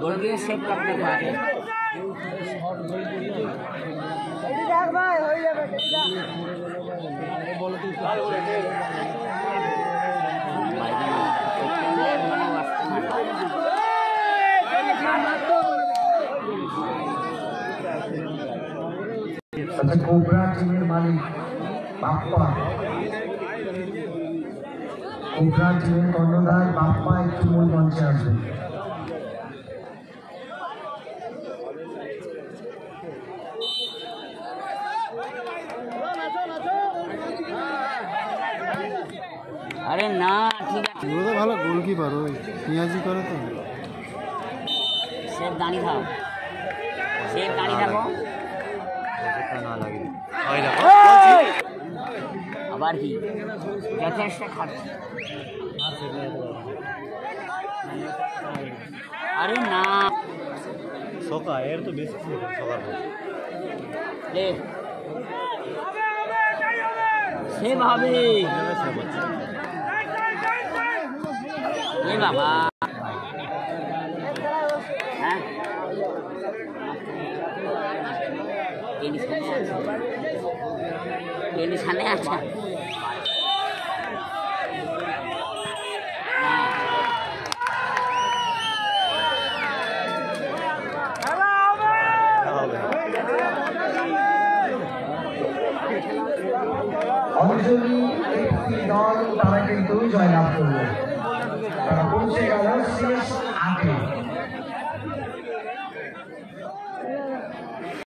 গোল দিয়ে সেভ করতে পারে। কোবরা টিমের মালিক বাপ্পা, কোবরা টিমের কর্ণধার বাপ্পা একটু মূল মঞ্চে আসবেন। আরে না ঠিক আছে, ও তো ভালো গোলকিপার, ওই পিয়াজি করে তো। সেভ দাঁড়িয়ে থাকো, সেভ দাঁড়িয়ে থাকো। আবার কি যথেষ্ট খরচ। আরে না সকা এর তো বেশি সকার লে সেভ হবে। এ বাবা হ্যাঁ টেনশনে আছে। অঞ্জলি এফসি দল তারা কিন্তু জয়লাভ করল, তারা পৌঁছে গেল শেষ 8-এ।